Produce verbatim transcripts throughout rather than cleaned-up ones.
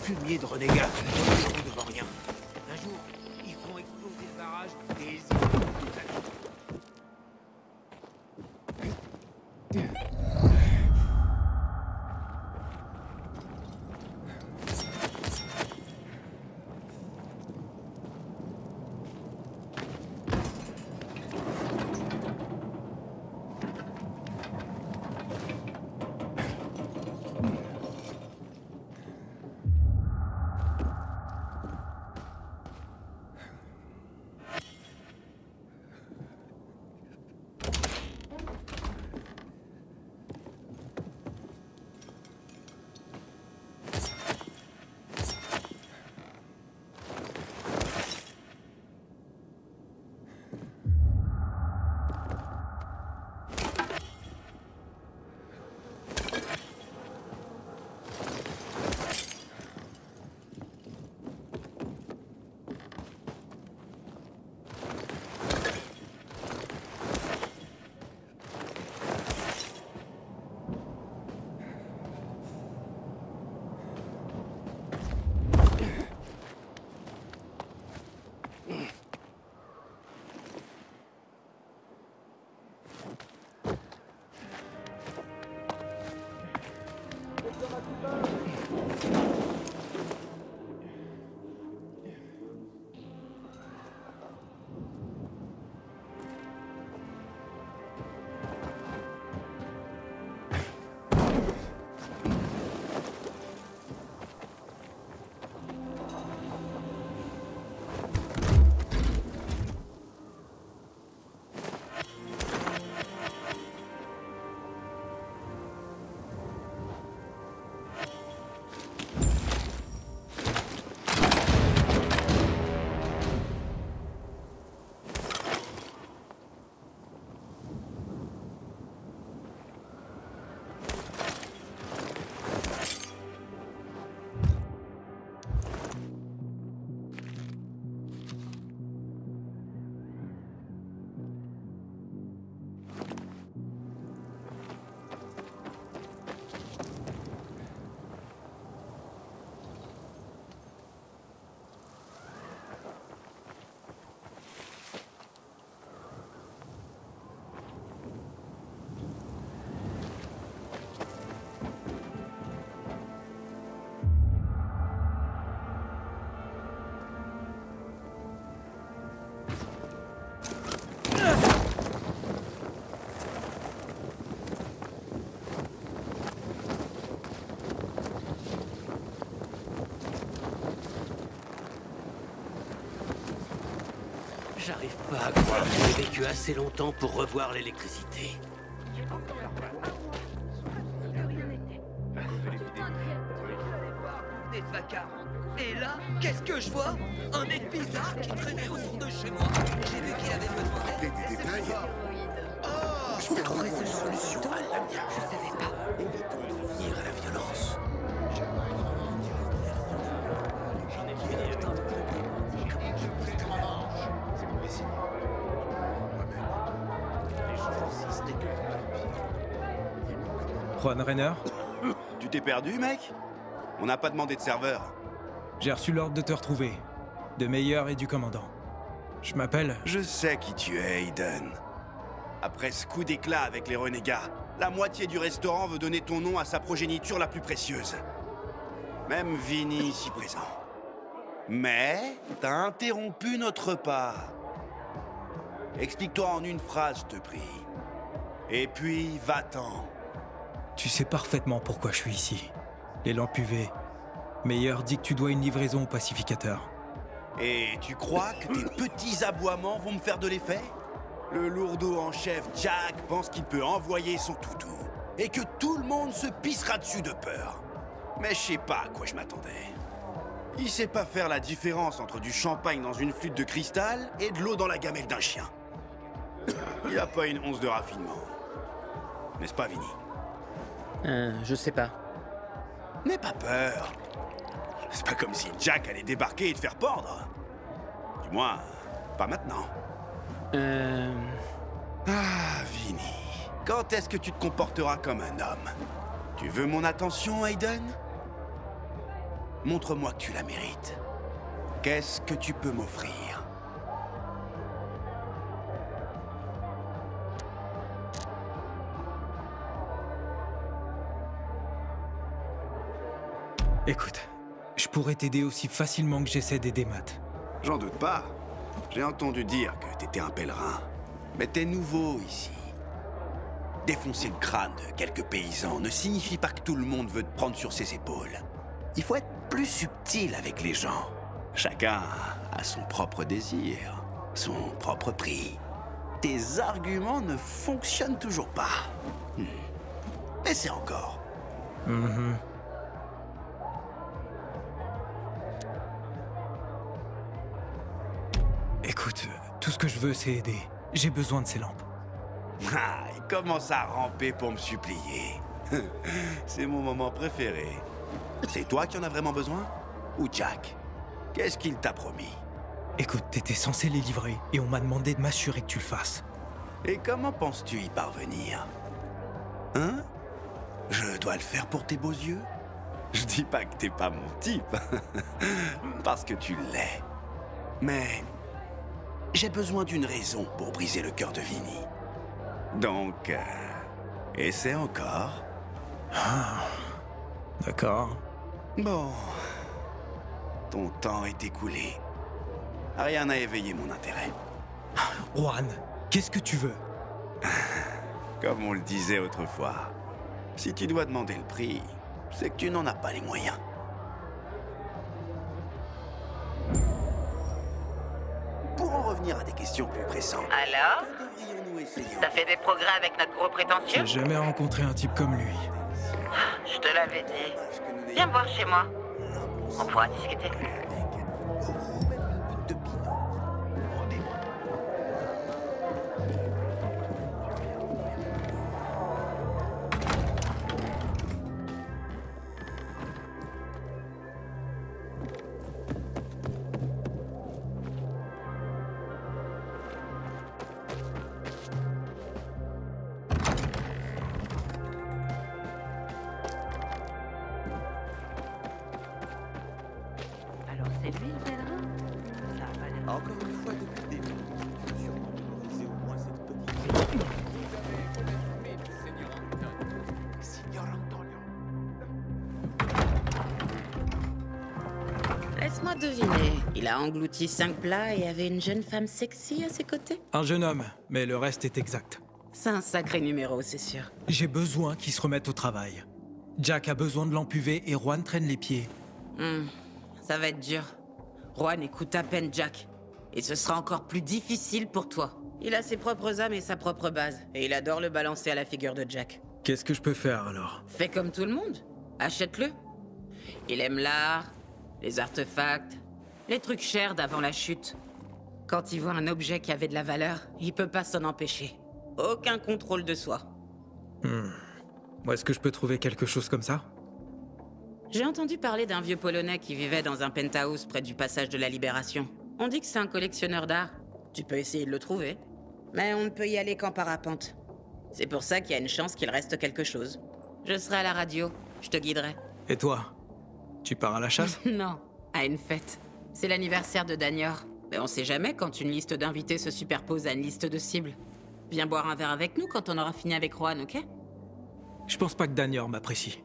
fumier de renégats debout devant rien. Un jour, ils feront exploser le barrage et ils y vont tout à l'heure. J'arrive pas à croire que j'ai vécu assez longtemps pour revoir l'électricité. Des vacarmes. Et là, qu'est-ce que je vois? Un mec bizarre qui traînait au fond de chez moi. J'ai vu qu'il avait besoin d'aide. Des détails. Oh, Je trouverai cette solution à l'amiable. je savais pas. On peut revenir à la violence. Juan Rainer, Tu t'es perdu, mec? On n'a pas demandé de serveur. j'ai reçu l'ordre de te retrouver. De Meyer et du commandant. Je m'appelle... Je sais qui tu es, Aiden. Après ce coup d'éclat avec les renégats, la moitié du restaurant veut donner ton nom à sa progéniture la plus précieuse. Même Vinny ici présent. Mais t'as interrompu notre repas. Explique-toi en une phrase, je te prie. Et puis, va-t'en. Tu sais parfaitement pourquoi je suis ici. Les lampes U V. Meyer dit que tu dois une livraison au pacificateur. Et tu crois que tes petits aboiements vont me faire de l'effet? Le lourdeau en chef Jack pense qu'il peut envoyer son toutou. Et que tout le monde se pissera dessus de peur. Mais je sais pas à quoi je m'attendais. Il sait pas faire la différence entre du champagne dans une flûte de cristal et de l'eau dans la gamelle d'un chien. Il a pas une once de raffinement. N'est-ce pas, Vinny? Euh, je sais pas. N'aie pas peur. C'est pas comme si Jack allait débarquer et te faire pordre. Du moins, pas maintenant. Euh... Ah, Vinny. Quand est-ce que tu te comporteras comme un homme? Tu veux mon attention, Aiden? Montre-moi que tu la mérites. Qu'est-ce que tu peux m'offrir? Écoute, je pourrais t'aider aussi facilement que j'essaie d'aider Matt. J'en doute pas. J'ai entendu dire que t'étais un pèlerin. Mais t'es nouveau ici. Défoncer le crâne de quelques paysans ne signifie pas que tout le monde veut te prendre sur ses épaules. Il faut être plus subtil avec les gens. Chacun a son propre désir, son propre prix. Tes arguments ne fonctionnent toujours pas. Hmm. Essaie encore. Mhm. Écoute, tout ce que je veux, c'est aider. J'ai besoin de ces lampes. Ah, il commence à ramper pour me supplier. C'est mon moment préféré. C'est toi qui en as vraiment besoin? Ou Jack? Qu'est-ce qu'il t'a promis? Écoute, t'étais censé les livrer, et on m'a demandé de m'assurer que tu le fasses. Et comment penses-tu y parvenir? Hein? Je dois le faire pour tes beaux yeux? Je dis pas que t'es pas mon type, parce que tu l'es. Mais j'ai besoin d'une raison pour briser le cœur de Vinny. Donc, euh, essaie encore. Ah, d'accord. Bon, ton temps est écoulé. Rien n'a éveillé mon intérêt. Juan, qu'est-ce que tu veux? Comme on le disait autrefois, si tu dois demander le prix, c'est que tu n'en as pas les moyens. Pour en revenir à des questions plus pressantes, Alors? que devrions-nous essayer? T'as fait des progrès avec notre gros prétentieux? J'ai jamais rencontré un type comme lui. Je te l'avais dit. Viens me voir chez moi. On pourra discuter. De bilan. Alors c'est lui le pèlerin? Ça a pas l'air... Encore une fois, depuis le début, il faut sûrement mémoriser au moins cette petite... Vous avez honnêtement le Seigneur Antonio. Signor Antonio. Laisse-moi deviner. Il a englouti cinq plats et avait une jeune femme sexy à ses côtés? Un jeune homme, mais le reste est exact. C'est un sacré numéro, c'est sûr. J'ai besoin qu'il se remette au travail. Jack a besoin de lampe U V et Juan traîne les pieds. Hmm, ça va être dur. Juan écoute à peine Jack. Et ce sera encore plus difficile pour toi. Il a ses propres âmes et sa propre base. Et il adore le balancer à la figure de Jack. Qu'est-ce que je peux faire alors? Fais comme tout le monde. Achète-le. Il aime l'art, les artefacts, les trucs chers d'avant la chute. Quand il voit un objet qui avait de la valeur, il peut pas s'en empêcher. Aucun contrôle de soi. Hmm. Où est-ce que je peux trouver quelque chose comme ça? J'ai entendu parler d'un vieux Polonais qui vivait dans un penthouse près du passage de la Libération. On dit que c'est un collectionneur d'art. Tu peux essayer de le trouver. Mais on ne peut y aller qu'en parapente. C'est pour ça qu'il y a une chance qu'il reste quelque chose. Je serai à la radio. Je te guiderai. Et toi? Tu pars à la chasse? Non, à une fête. C'est l'anniversaire de Dagnor. Mais on sait jamais quand une liste d'invités se superpose à une liste de cibles. Viens boire un verre avec nous quand on aura fini avec Juan, ok? Je pense pas que Dagnor m'apprécie.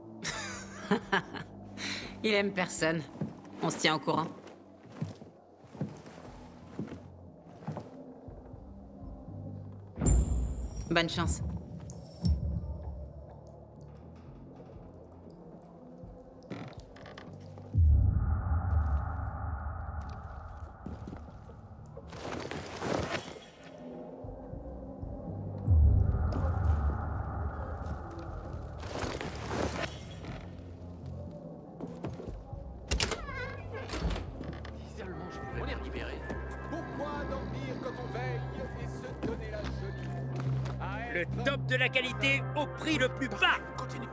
Il aime personne. On se tient au courant. Bonne chance. On est libéré. Pourquoi dormir quand on veille et se donner la jolie? Le top de la qualité au prix le plus bas. Continue.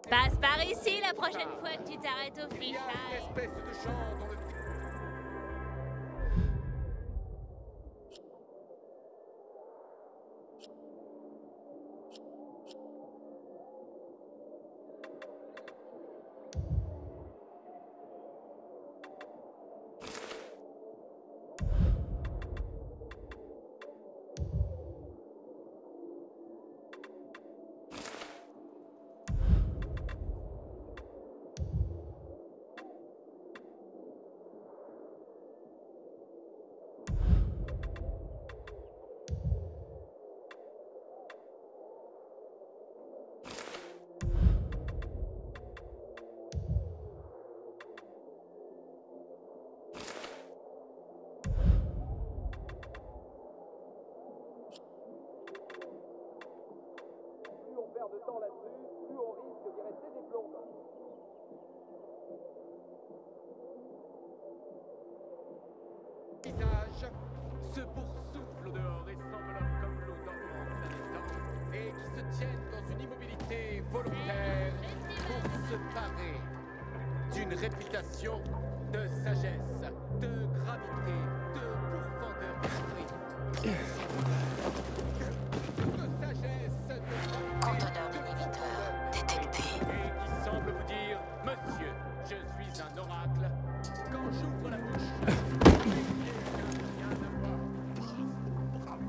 Passe par ici la prochaine fois que tu t'arrêtes au Il y a une fichage. espèce de genre dans le... Plus on perd de temps là-dessus, plus on risque d'y rester des plombes. Visage se boursoufle dehors et s'enveloppe comme l'eau dormante d'un étang et qui se tiennent dans une immobilité volontaire pour se parer d'une réputation de sagesse, de gravité, de pourfendeur d'esprit. De sagesse, de gravité, Conteneur de d'inhibiteur profondeur détecté. et qui semble vous dire, monsieur, je suis un oracle. Quand j'ouvre la bouche, il n'y a rien à voir.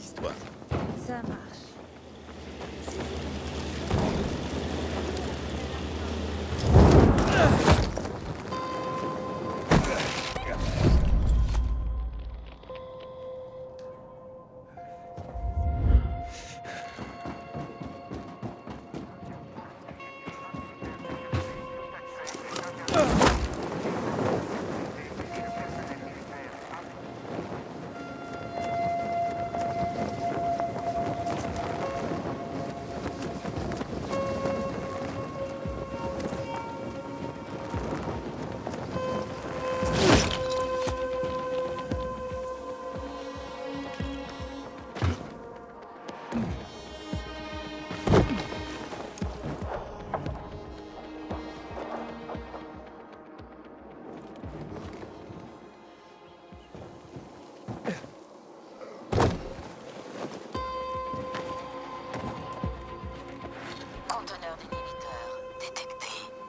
histoire. Ça marche. Conteneur d'inhibiteur détecté.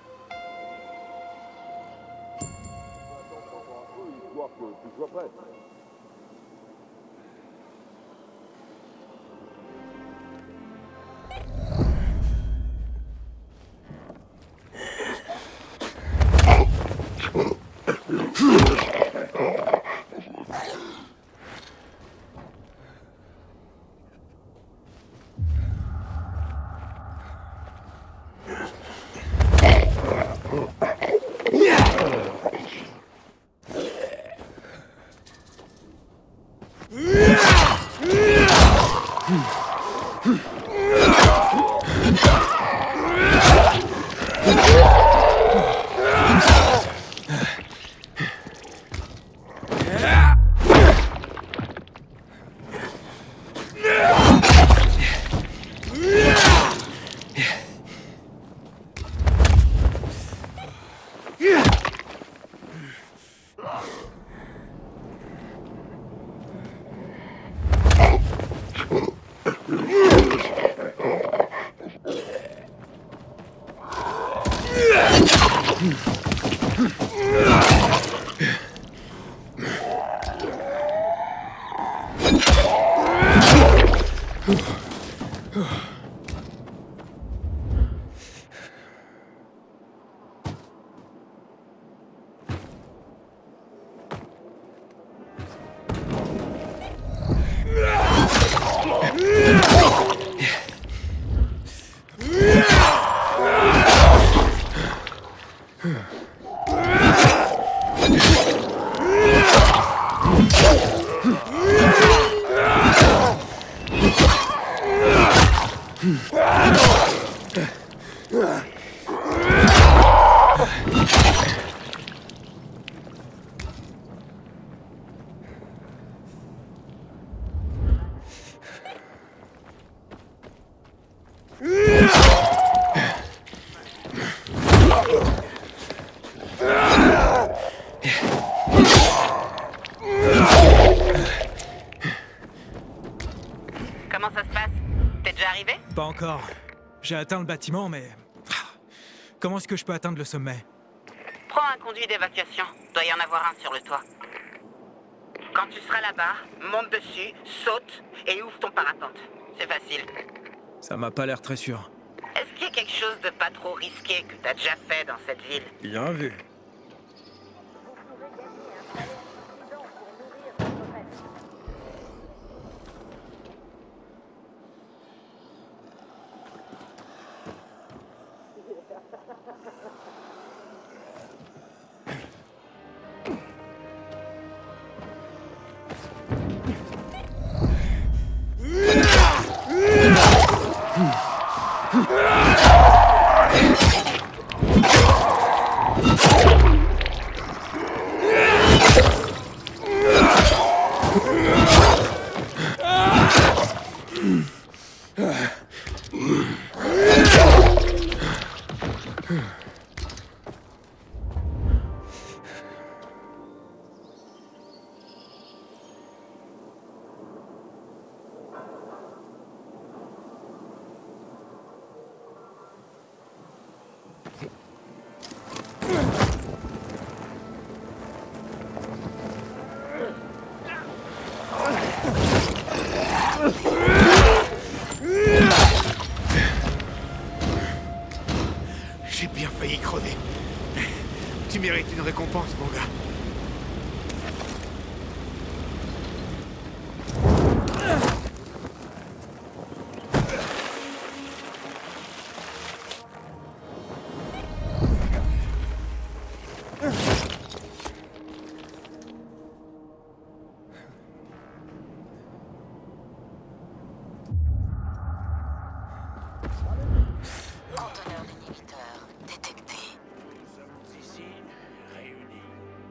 Comment ça se passe? T'es déjà arrivé? Pas encore. J'ai atteint le bâtiment, mais... Comment est-ce que je peux atteindre le sommet? Prends un conduit d'évacuation. Doit y en avoir un sur le toit. Quand tu seras là-bas, monte dessus, saute et ouvre ton parapente. C'est facile. Ça m'a pas l'air très sûr. Est-ce qu'il y a quelque chose de pas trop risqué que t'as déjà fait dans cette ville? Bien vu. récompense, mon gars. Conteneur d'inhibiteurs détecté. Nous sommes ici, réunis,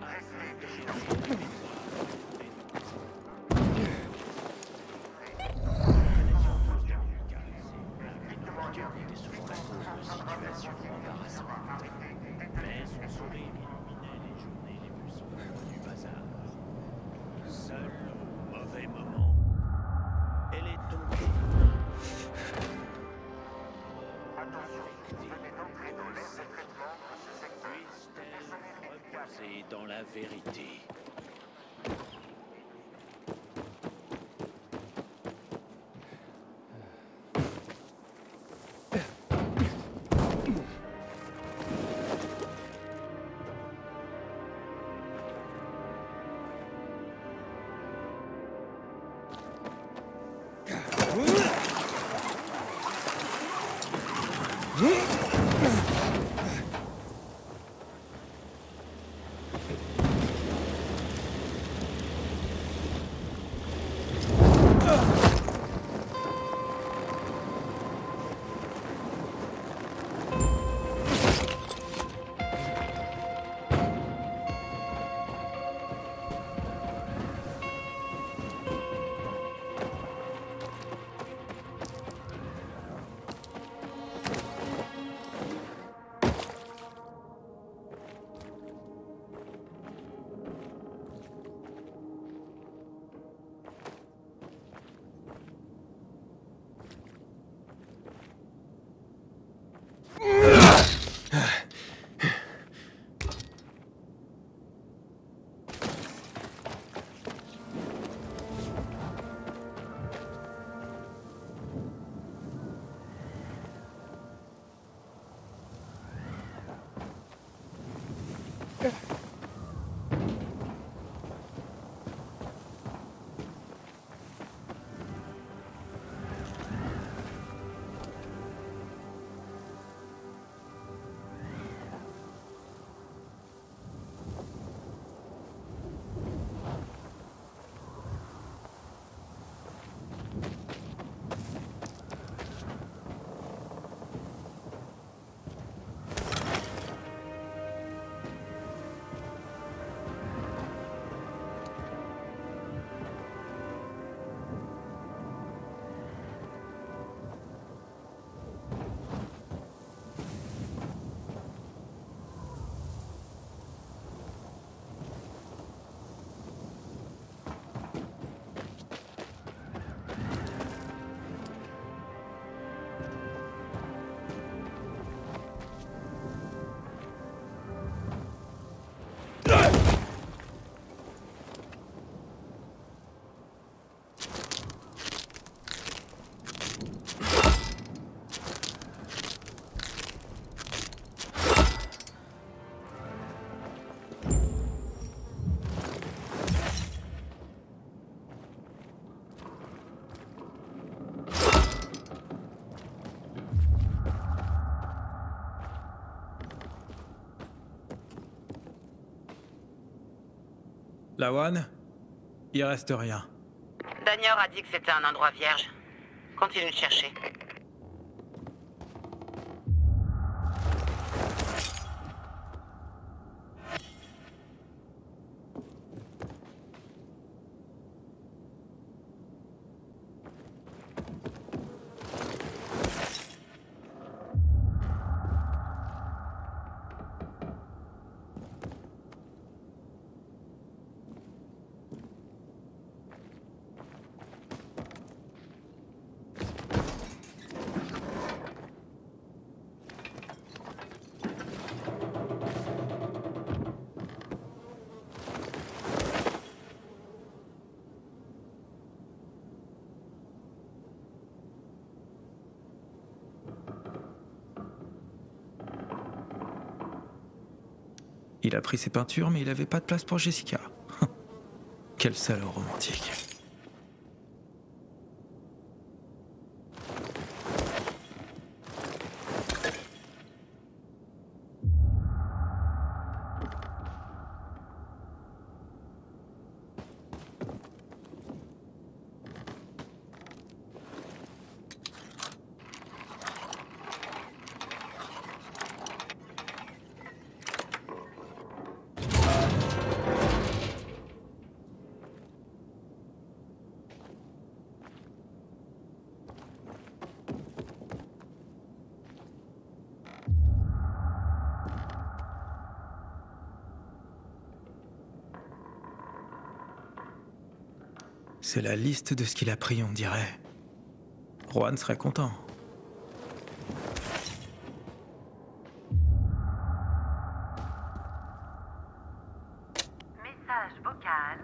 mais son sourire illuminait les journées les plus sombres du bazar. Seul au mauvais moment, elle est tombée. Attention, venez d'entrer dans l'air de traitement de ce secteur. Puisse-t-elle reposer dans la vérité. Lawan, il reste rien. Daniel a dit que c'était un endroit vierge. Continue de chercher. Il a pris ses peintures, mais il avait pas de place pour Jessica. Quel salaud romantique. C'est la liste de ce qu'il a pris, on dirait. Juan serait content. Message vocal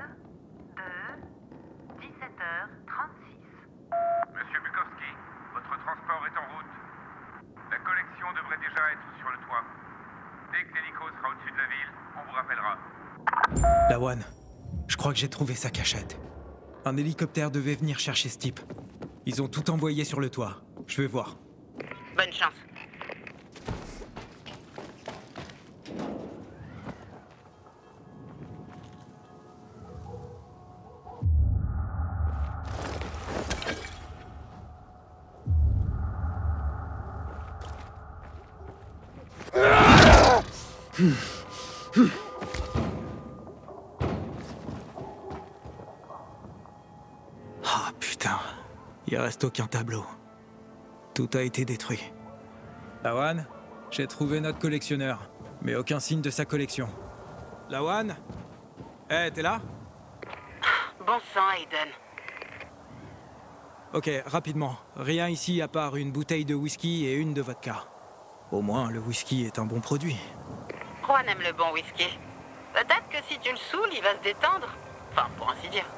de dix-sept heures trente-six. Monsieur Bukowski, votre transport est en route. La collection devrait déjà être sur le toit. Dès que l'hélico sera au-dessus de la ville, on vous rappellera. Lawan, je crois que j'ai trouvé sa cachette. Un hélicoptère devait venir chercher ce type. Ils ont tout envoyé sur le toit. Je vais voir. Bonne chance. Ah putain, il reste aucun tableau. Tout a été détruit. Lawan, j'ai trouvé notre collectionneur, mais aucun signe de sa collection. Lawan? Eh, hey, t'es là? Bon sang, Aiden. Ok, rapidement. Rien ici à part une bouteille de whisky et une de vodka. Au moins, le whisky est un bon produit. Juan aime le bon whisky. Peut-être que si tu le saoules, il va se détendre. Enfin, pour ainsi dire.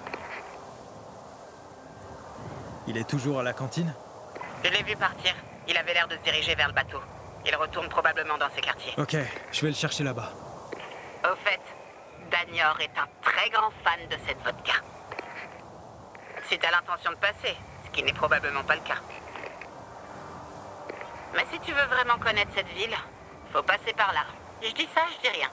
Il est toujours à la cantine? Je l'ai vu partir. Il avait l'air de se diriger vers le bateau. Il retourne probablement dans ses quartiers. Ok, je vais le chercher là-bas. Au fait, Danior est un très grand fan de cette vodka. Si t'as l'intention de passer, ce qui n'est probablement pas le cas. Mais si tu veux vraiment connaître cette ville, faut passer par là. Je dis ça, je dis rien.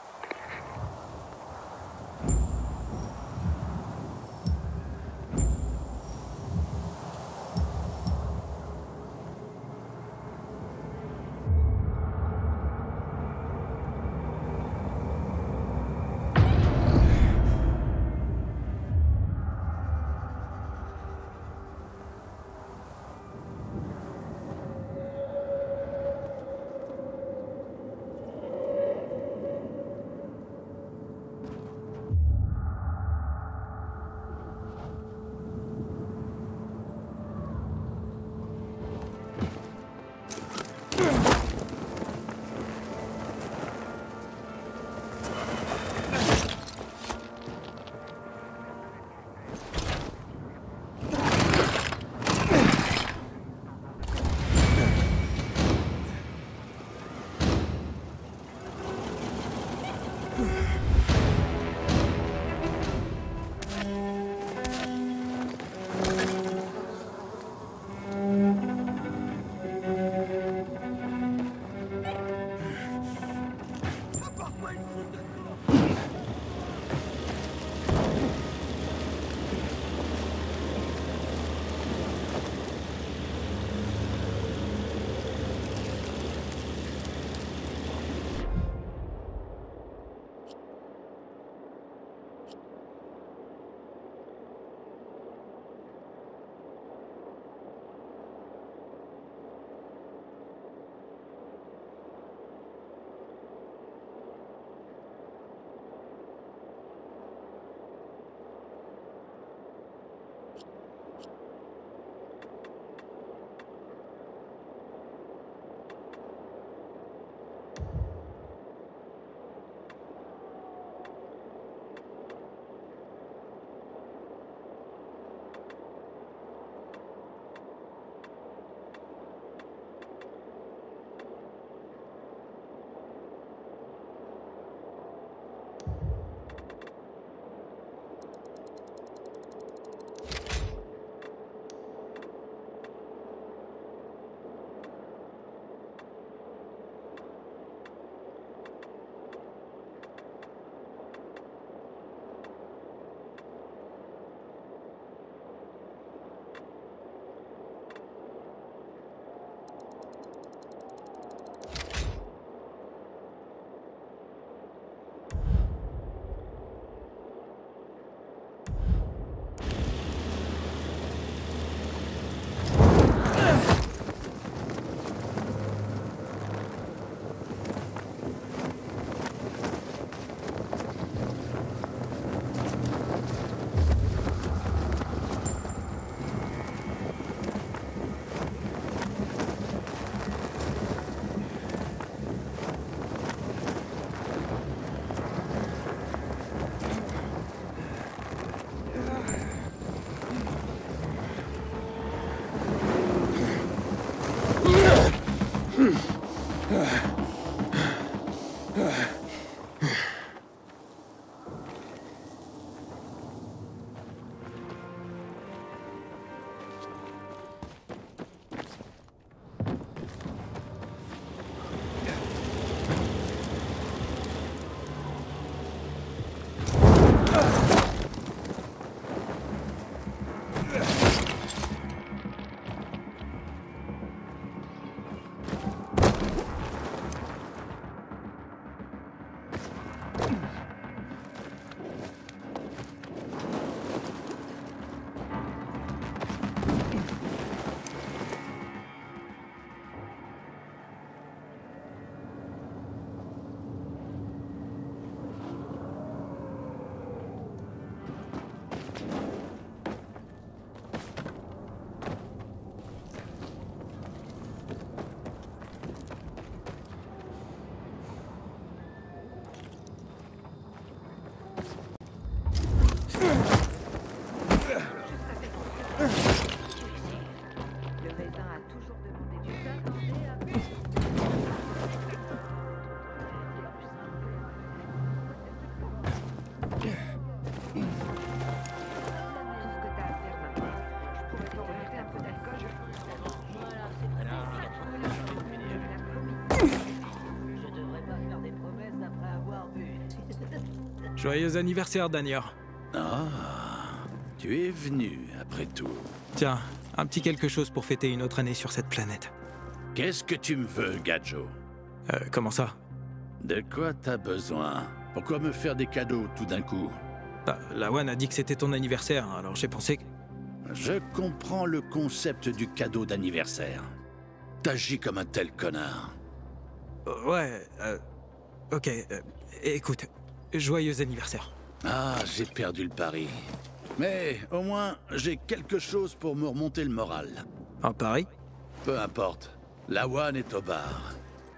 Joyeux anniversaire, Danior. Ah, tu es venu, après tout. Tiens, un petit quelque chose pour fêter une autre année sur cette planète. Qu'est-ce que tu me veux, Gadjo? Euh, comment ça? De quoi t'as besoin? Pourquoi me faire des cadeaux tout d'un coup? Bah, Lawan a dit que c'était ton anniversaire, alors j'ai pensé que... Je comprends le concept du cadeau d'anniversaire. T'agis comme un tel connard. Euh, ouais, euh... Ok, euh, écoute, joyeux anniversaire. Ah, j'ai perdu le pari. Mais au moins, j'ai quelque chose pour me remonter le moral. Un pari? Peu importe. Lawan est au bar.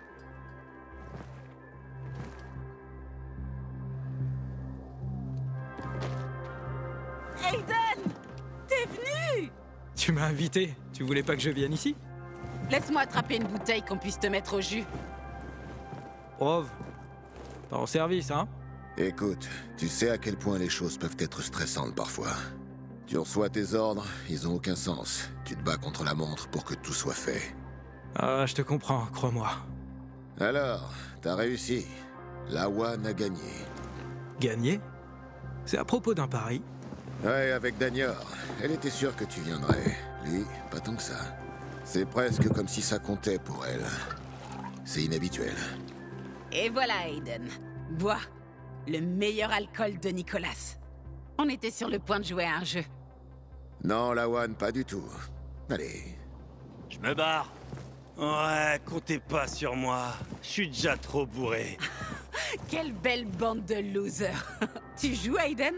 Aiden! T'es venu! Tu m'as invité. Tu voulais pas que je vienne ici? Laisse-moi attraper une bouteille qu'on puisse te mettre au jus. Rove, t'es en service, hein? Écoute, tu sais à quel point les choses peuvent être stressantes parfois. Tu reçois tes ordres, ils ont aucun sens. Tu te bats contre la montre pour que tout soit fait. Ah, je te comprends, crois-moi. Alors, t'as réussi. Lawan a gagné. Gagné? C'est à propos d'un pari. Ouais, avec Danior. Elle était sûre que tu viendrais. Lui, pas tant que ça. C'est presque comme si ça comptait pour elle. C'est inhabituel. Et voilà, Aiden. Bois. Le meilleur alcool de Nicolas. On était sur le point de jouer à un jeu. Non, Lawan, pas du tout. Allez. Je me barre. Ouais, comptez pas sur moi. Je suis déjà trop bourré. Quelle belle bande de losers. Tu joues, Aiden?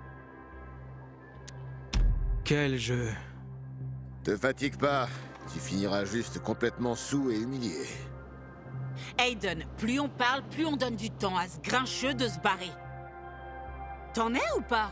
Quel jeu. Te fatigue pas. Tu finiras juste complètement saoul et humilié. Aiden, plus on parle, plus on donne du temps à ce grincheux de se barrer. T'en es ou pas?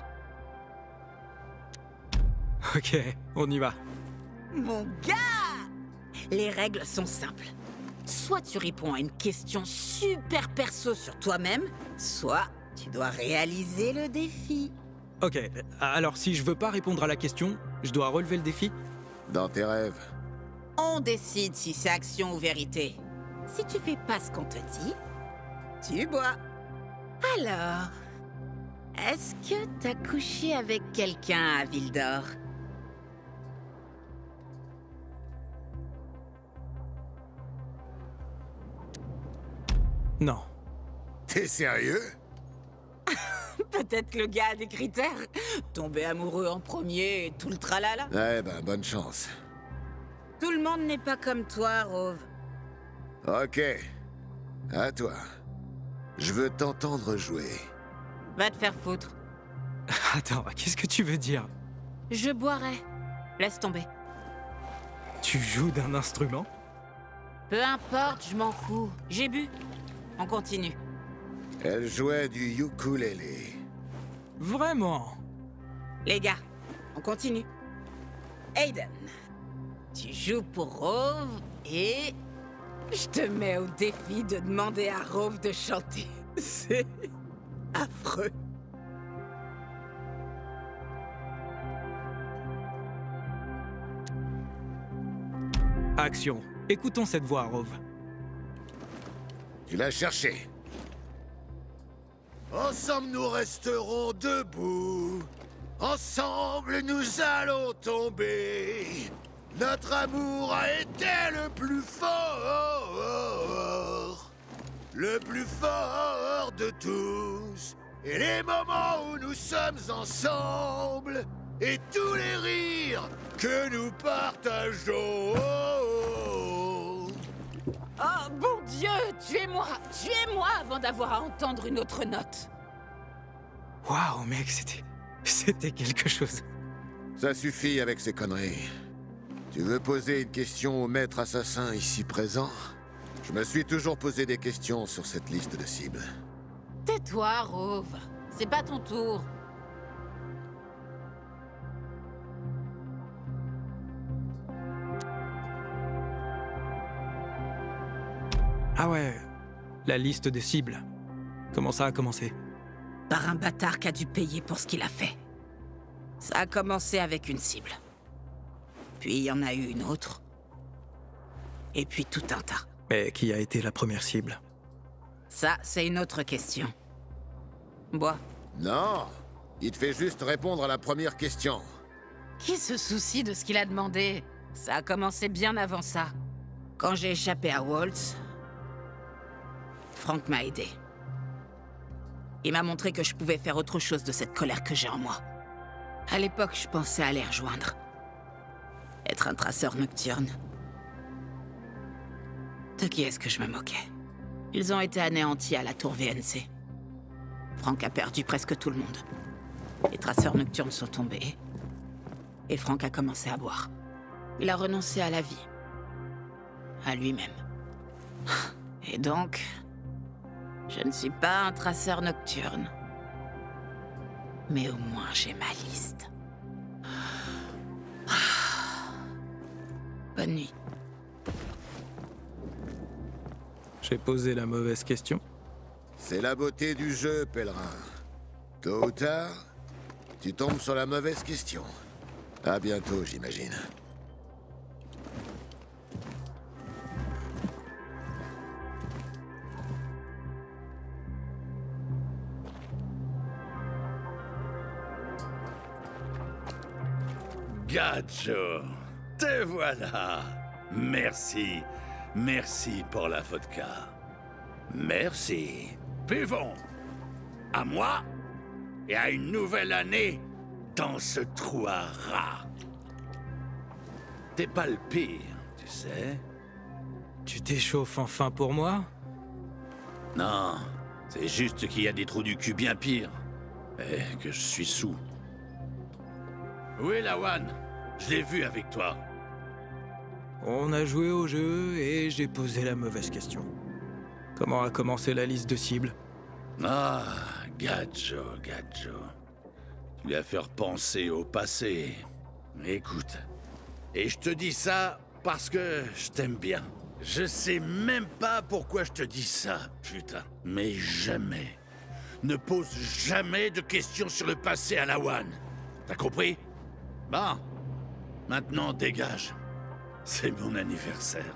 Ok, on y va. Mon gars! Les règles sont simples. Soit tu réponds à une question super perso sur toi-même, soit tu dois réaliser le défi. Ok, alors si je veux pas répondre à la question, je dois relever le défi? Dans tes rêves. On décide si c'est action ou vérité. Si tu fais pas ce qu'on te dit, tu bois. Alors, est-ce que t'as couché avec quelqu'un à Ville d'Or? Non. T'es sérieux? Peut-être que le gars a des critères. Tomber amoureux en premier et tout le tralala. Ouais, ben, bonne chance. Tout le monde n'est pas comme toi, Rove. Ok. À toi. Je veux t'entendre jouer. Va te faire foutre. Attends, qu'est-ce que tu veux dire? Je boirai. Laisse tomber. Tu joues d'un instrument? Peu importe, je m'en fous. J'ai bu. On continue. Elle jouait du ukulélé. Vraiment? Les gars, on continue. Aiden, tu joues pour Rove et... je te mets au défi de demander à Rove de chanter. C'est... affreux. Action. Écoutons cette voix, Rove. Tu l'as cherché. Ensemble nous resterons debout. Ensemble nous allons tomber. Notre amour a été le plus fort. Le plus fort de tous. Et les moments où nous sommes ensemble. Et tous les rires que nous partageons. Oh, bon Dieu, tuez-moi, tuez-moi avant d'avoir à entendre une autre note. Waouh, mec, c'était... c'était quelque chose. Ça suffit avec ces conneries. Tu veux poser une question au maître assassin ici présent? Je me suis toujours posé des questions sur cette liste de cibles. Tais-toi, Rove. C'est pas ton tour. Ah ouais, la liste de cibles. Comment ça a commencé? Par un bâtard qui a dû payer pour ce qu'il a fait. Ça a commencé avec une cible. Puis il y en a eu une autre. Et puis tout un tas. Mais qui a été la première cible? Ça, c'est une autre question. Bois. Non, il te fait juste répondre à la première question. Qui se soucie de ce qu'il a demandé? Ça a commencé bien avant ça. Quand j'ai échappé à Waltz, Frank m'a aidé. Il m'a montré que je pouvais faire autre chose de cette colère que j'ai en moi. À l'époque, je pensais à les rejoindre. Être un traceur nocturne. De qui est-ce que je me moquais? Ils ont été anéantis à la tour V N C. Frank a perdu presque tout le monde. Les traceurs nocturnes sont tombés. Et Frank a commencé à boire. Il a renoncé à la vie. À lui-même. Et donc... je ne suis pas un traceur nocturne. Mais au moins j'ai ma liste. Bonne nuit. J'ai posé la mauvaise question. C'est la beauté du jeu, pèlerin. Tôt ou tard, tu tombes sur la mauvaise question. À bientôt, j'imagine. Gadjo, te voilà. Merci, merci pour la vodka. Merci. Buvons. À moi et à une nouvelle année dans ce trou à rats. T'es pas le pire, tu sais. Tu t'échauffes enfin pour moi? Non, c'est juste qu'il y a des trous du cul bien pires. Et que je suis sous. Où est Lawan? Je l'ai vu avec toi. On a joué au jeu et j'ai posé la mauvaise question. Comment a commencé la liste de cibles? Ah, Gadjo, Gadjo. Tu lui as fait repenser au passé. Écoute, et je te dis ça parce que je t'aime bien. Je sais même pas pourquoi je te dis ça, putain. Mais jamais. Ne pose jamais de questions sur le passé à Lawan. T'as compris? Bon. Maintenant, dégage. C'est mon anniversaire.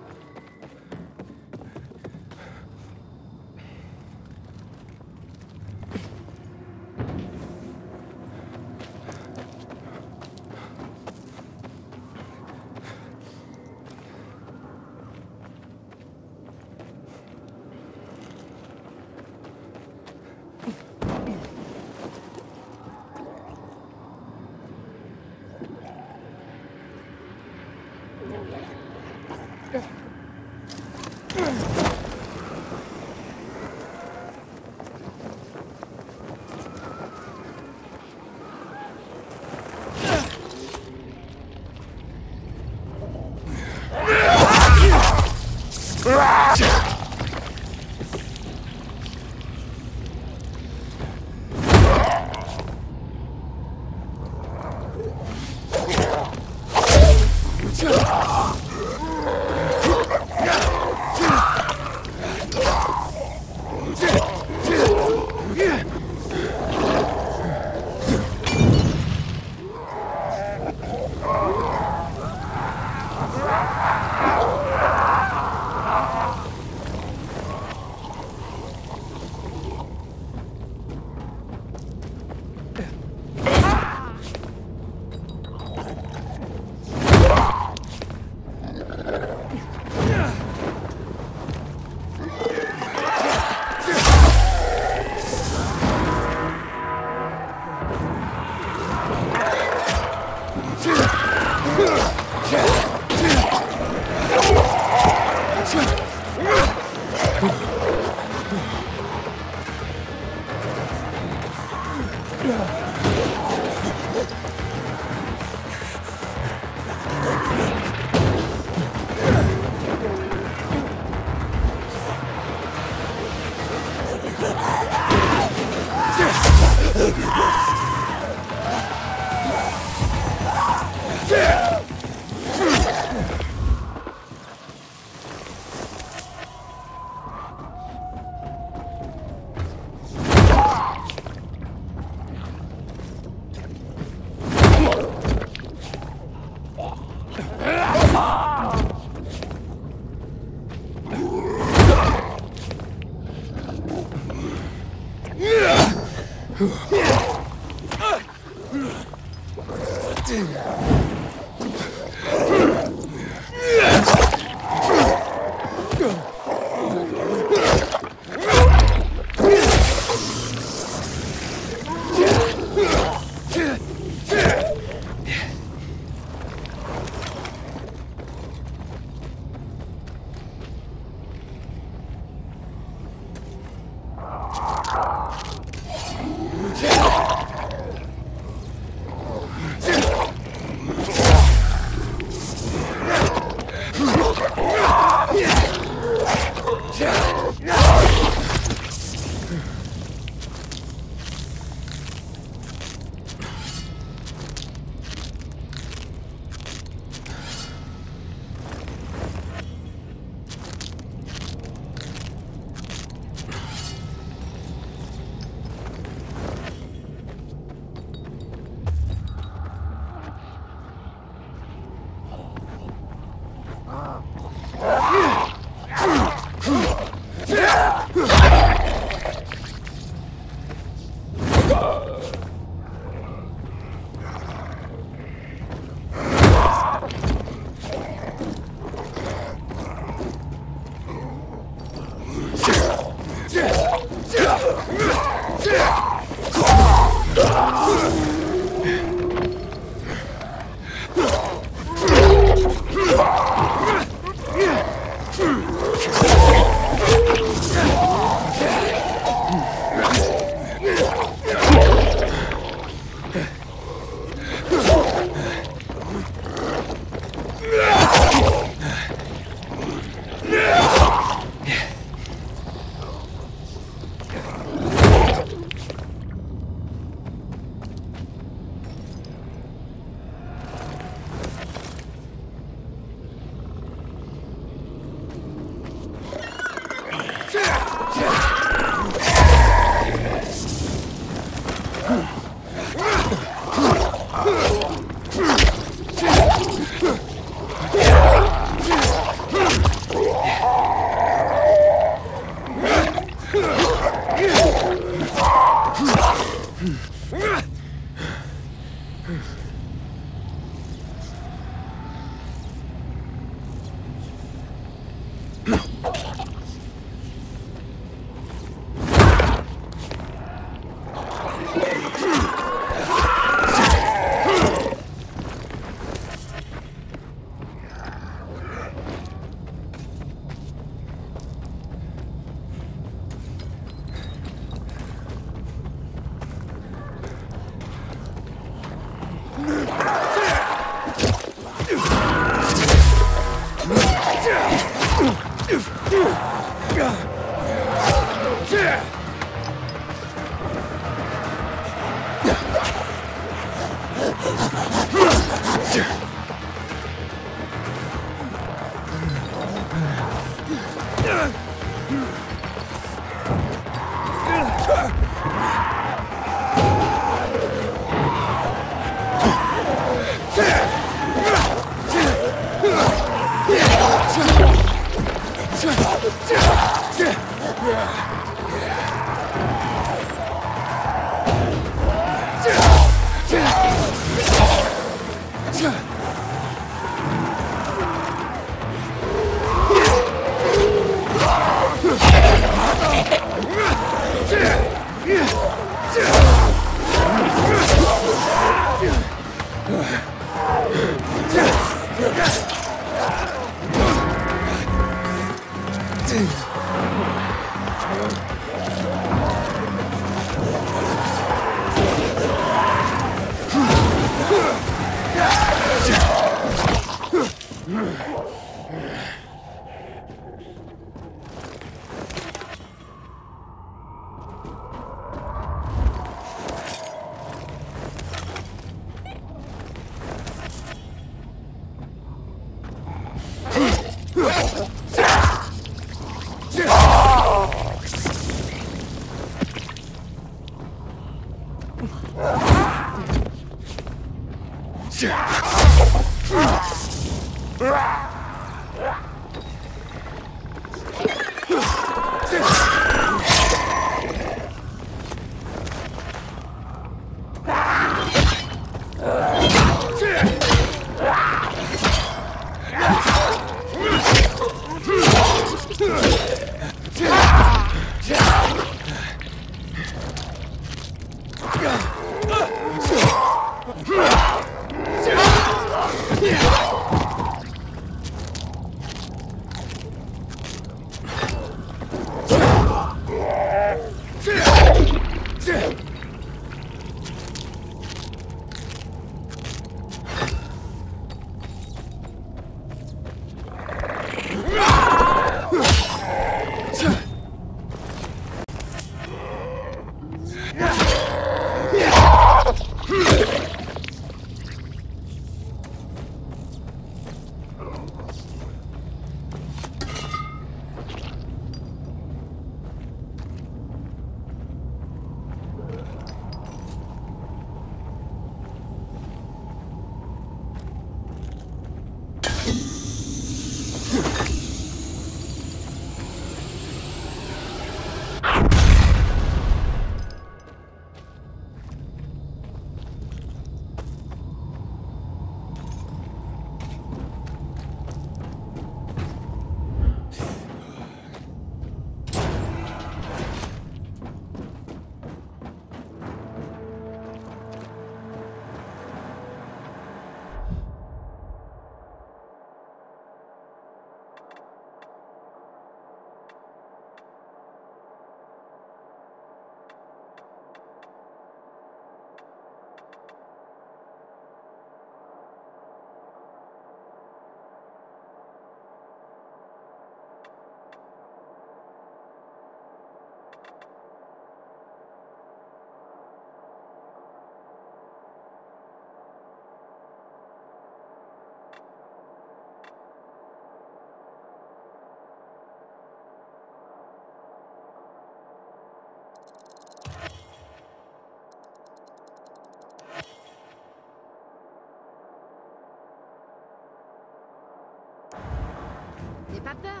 N'aie pas peur.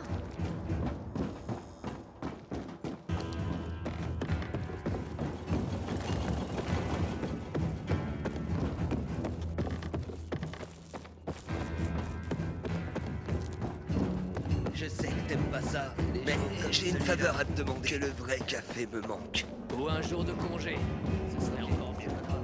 Je sais que t'aimes pas ça, mais j'ai une faveur à te demander. Que le vrai café me manque. Ou un jour de congé, ce serait encore mieux.